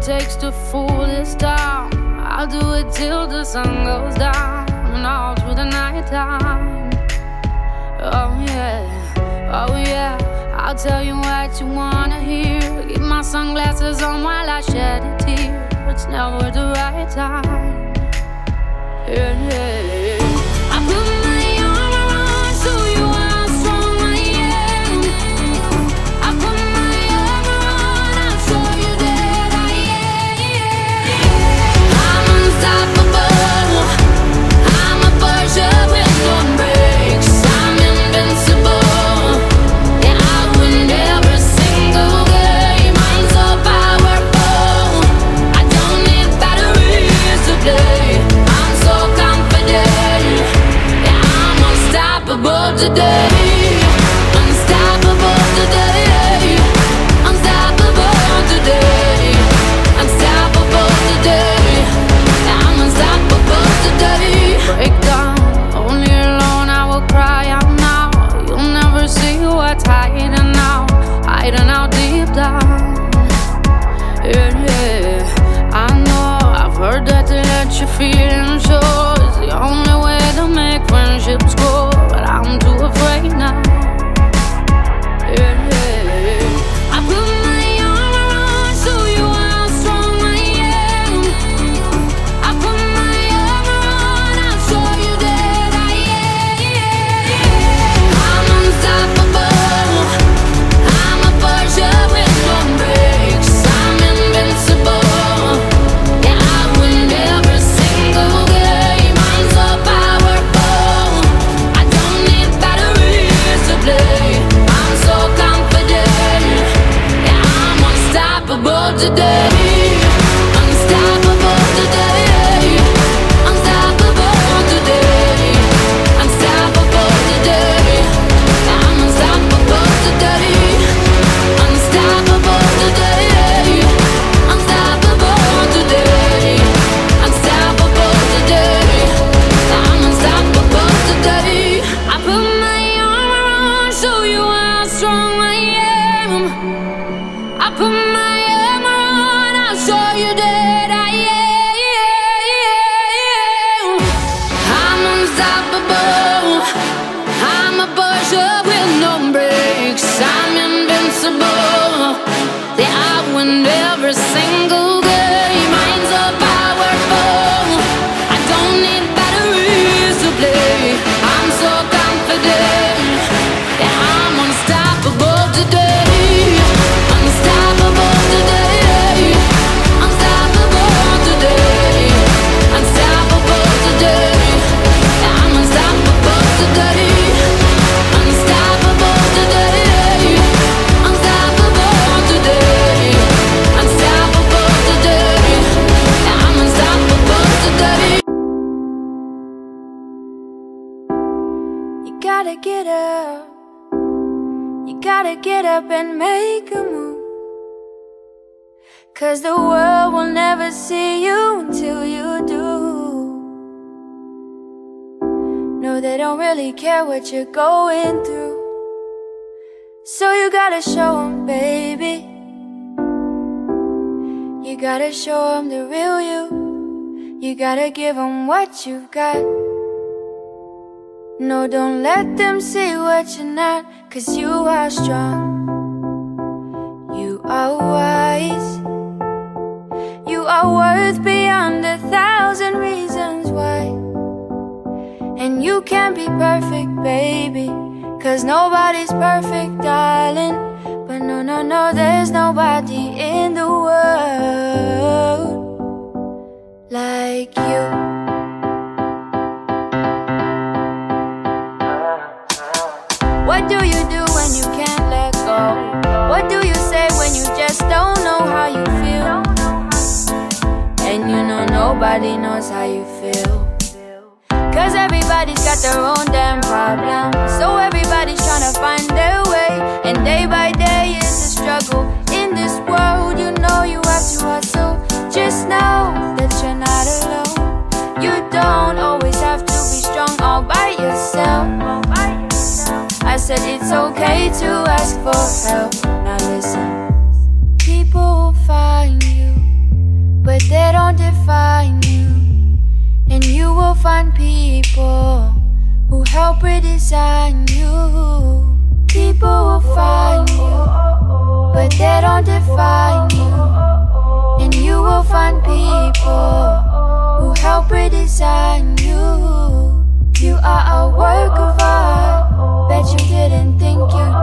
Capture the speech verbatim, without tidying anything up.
takes to fool this town. I'll do it till the sun goes down and all through the night time. Oh yeah, oh yeah, I'll tell you what you wanna hear. Keep my sunglasses on while I shed a tear. It's never the right time. Yeah, yeah, yeah. I put my arm around so you how strong I am. I put my arm around, I'll show you that I am. I'm unstoppable. I'm a Porsche with no brakes. I'm invincible. Yeah, I win every single game. I'm so powerful. I don't need batteries to play. I'm so confident. Yeah, I'm unstoppable today. Unstoppable today. Unstoppable today. Unstoppable today. Yeah, I'm unstoppable today. Break down, only alone I will cry out now. You'll never see what's hiding out, hiding out deep down. Yeah, yeah, I know, I've heard that to let your feelings show is the only way to make friendships grow, but I'm too afraid now. Yeah, yeah, I put my arm around so you how strong I am. I put my arm around, I'll show you that I am. I'm unstoppable. I'm a Porsche with no brakes. I'm invincible. Yeah, I win every single game. I'm so powerful. I don't need batteries to play. I'm so confident. Yeah, I'm unstoppable today. Unstoppable today. Unstoppable today. Unstoppable today. Yeah, I'm unstoppable today. Unstoppable today. Unstoppable today. Unstoppable today. Yeah, I'm unstoppable today. I put my arm around, show you how strong I am. I put my arm around, I'll show you that I am. I'm unstoppable. I'm a Porsche with no brakes. I'm invincible. Yeah, I win every single game. I'm so powerful. I don't need batteries to play. I'm so confident. Yeah, I'm unstoppable today. Unstoppable today. Unstoppable today. Unstoppable today. Yeah, I'm unstoppable today. Unstoppable today. Unstoppable today. Unstoppable today. Yeah, I'm unstoppable today. You gotta get up. You gotta get up and make a move. 'Cause the world will never see you until you do. No, they don't really care what you're going through. So you gotta show them, baby. You gotta show them the real you. You gotta give them what you've got. No, don't let them see what you're not, 'cause you are strong. You are wise. You are worth beyond a thousand reasons why. And you can't be perfect, baby, 'cause nobody's perfect, darling. But no, no, no, there's nobody in the world like you. What do you do when you can't let go? What do you say when you just don't know how you feel? And you know nobody knows how you feel, 'cause everybody's got their own damn problem. So everybody's trying to find their way, and day by day is a struggle. In this world, you know you have to hustle. Just know that you're not alone. You don't always have to be strong all by yourself. I said it's okay to ask for help. Now listen, people will find you. people who help redesign you. People will find you, but they don't define you. And you will find people who help redesign you. You are a work of art, bet you didn't think you'd